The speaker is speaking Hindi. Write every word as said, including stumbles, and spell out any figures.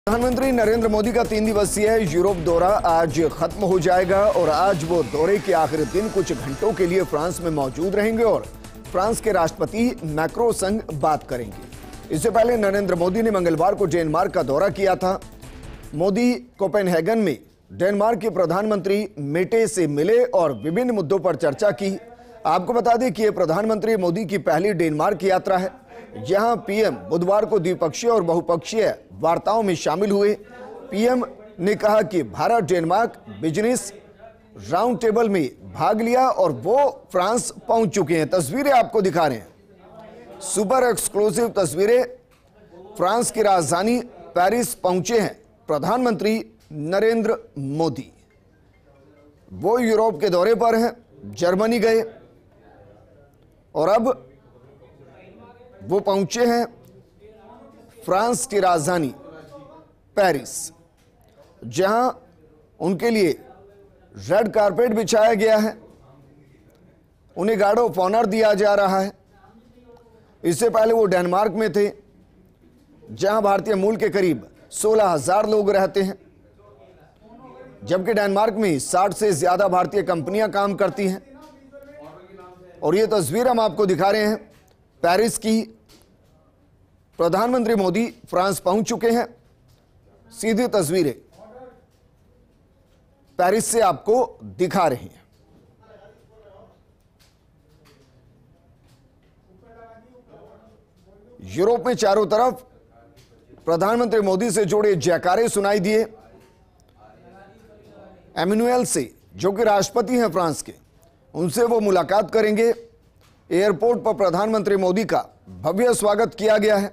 प्रधानमंत्री नरेंद्र मोदी का तीन दिवसीय यूरोप दौरा आज खत्म हो जाएगा और आज वो दौरे के आखिरी दिन कुछ घंटों के लिए फ्रांस में मौजूद रहेंगे और फ्रांस के राष्ट्रपति मैक्रों संग बात करेंगे। इससे पहले नरेंद्र मोदी ने मंगलवार को डेनमार्क का दौरा किया था। मोदी कोपेनहेगन में डेनमार्क के प्रधानमंत्री मेटे से मिले और विभिन्न मुद्दों पर चर्चा की। आपको बता दें कि यह प्रधानमंत्री मोदी की पहली डेनमार्क की यात्रा है। यहां पीएम बुधवार को द्विपक्षीय और बहुपक्षीय वार्ताओं में शामिल हुए। पीएम ने कहा कि Bharat Denmark business round table में भाग लिया और वो फ्रांस पहुंच चुके हैं। तस्वीरें आपको दिखा रहे हैं, सुपर एक्सक्लूसिव तस्वीरें। फ्रांस की राजधानी पेरिस पहुंचे हैं प्रधानमंत्री नरेंद्र मोदी। वो यूरोप के दौरे पर हैं, जर्मनी गए और अब वो पहुंचे हैं फ्रांस की राजधानी पेरिस, जहां उनके लिए रेड कारपेट बिछाया गया है, उन्हें गार्ड ऑफ ऑनर दिया जा रहा है। इससे पहले वो डेनमार्क में थे, जहां भारतीय मूल के करीब सोलह हजार लोग रहते हैं, जबकि डेनमार्क में साठ से ज्यादा भारतीय कंपनियां काम करती हैं। और ये तस्वीर हम आपको दिखा रहे हैं पेरिस की। प्रधानमंत्री मोदी फ्रांस पहुंच चुके हैं। सीधी तस्वीरें पेरिस से आपको दिखा रहे हैं। यूरोप में चारों तरफ प्रधानमंत्री मोदी से जुड़े जयकारे सुनाई दिए। एमेनुएल से, जो कि राष्ट्रपति हैं फ्रांस के, उनसे वो मुलाकात करेंगे। एयरपोर्ट पर प्रधानमंत्री मोदी का भव्य स्वागत किया गया है।